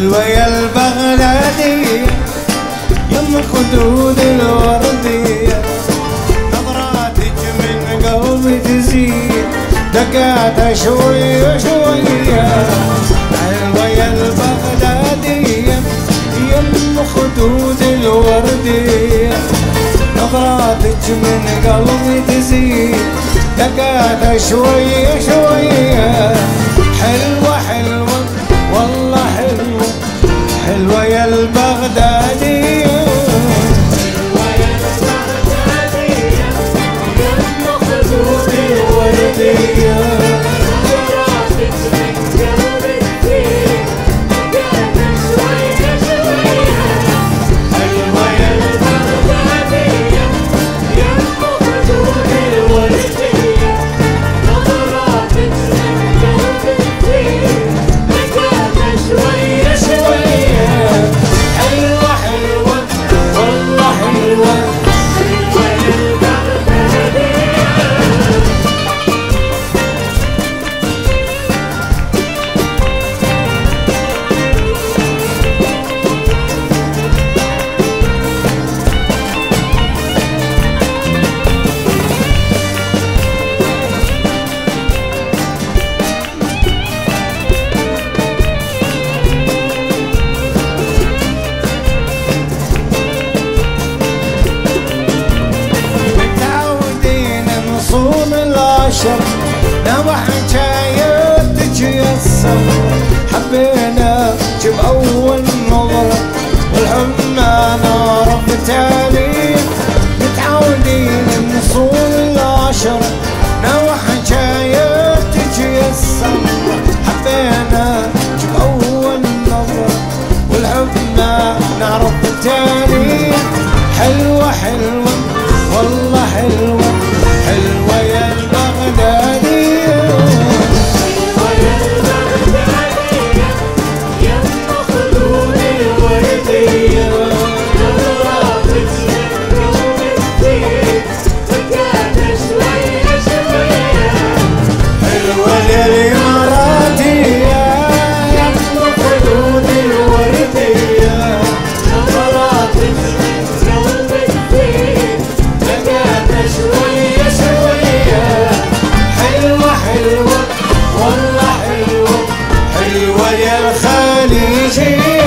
حلوة يا البغدادية يم خدود الوردية، نظراتك من قلبي تزيد دقاتها شوية شوية. حلوة يا البغدادية يم خدود الوردية، نظراتك من قلبي تزيد دقاتها شوية شوية. حلوة حلوة والله حلوة، حلوة يا البغدادية. حلوة يا البغدادية يم خدود الوردية، نظراتك من قلبي تزيد دقاتها شوية شوية. حلوة يا البغدادية يم خدود الوردية، نظراتك من قلبي تزيد دقاتها شوية شوية. حلوة حلوة والله حلوة، حلوة يا البغدادية. متعودين نصون العشر نبح حكاياتك يسر، حبينا بأول نظرة والحب ما نعرف تاريخ. متعودين نصون العشر نبح حكاياتك يسر، حبينا بأول نظرة والحب ما نعرف تاريخ. حلوة حلوة والله حلوة، حلوة يا البغدادية. حلوة يا البغدادية يم خدود الوردية، نظراتك من قلبي تزيد دقاتها شوية شوية. حلوة يا الإماراتية يم خدود الوردية، نظراتك من قلبي تزيد دقاتها شوية شوية. حلوة حلوة والله حلوة، حلوة يا الخليجية.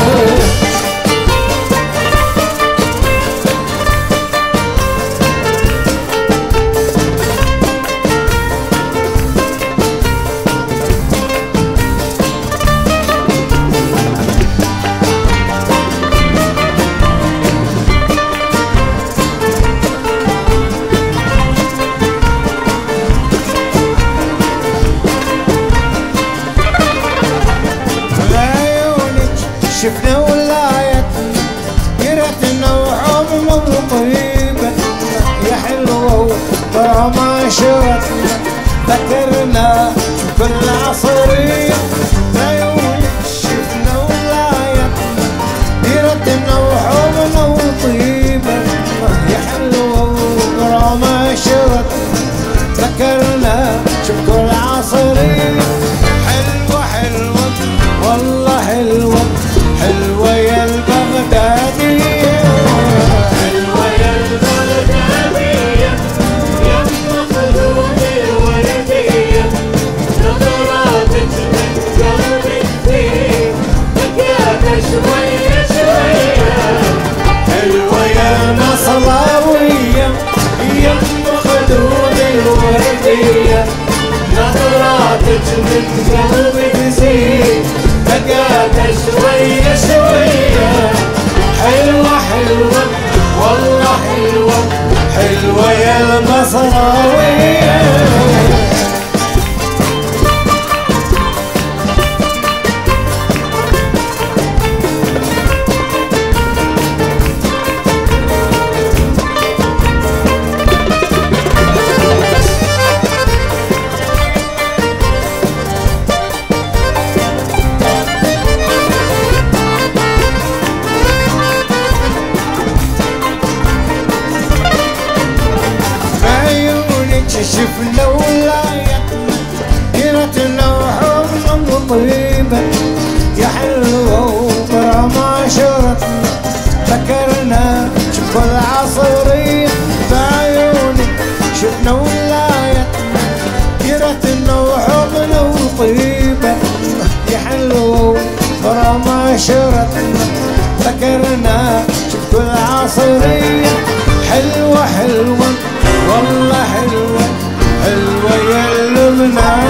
شفنا ولايتنا قرتنا وحبنا وطيبتنا، يا حلوة وكرامة شرتنا ذكرنا كل عصرية. بعيونك شفنا ولايتنا قرتنا وحبنا وطيبتنا، يا حلوة وكرامة شرتنا ذكرنا كل عصرية. حلوة حلوة والله حلوة، حلوة يا البغدادية. حلوة يا البغدادية يم خدود الوردية، نظراتك من قلبي تزيد دقاتها شوية شوية. حلوة يا المصلاوية يم خدود الوردية، نظراتك من قلبي تزيد دقاتها شوية شوية. حلوة حلوة والله حلوة، حلوة يا المصراوية. شفنا عاشرتنا ذكرنا شفت العصرية حلوة حلوة والله حلوة حلوة يا لبنان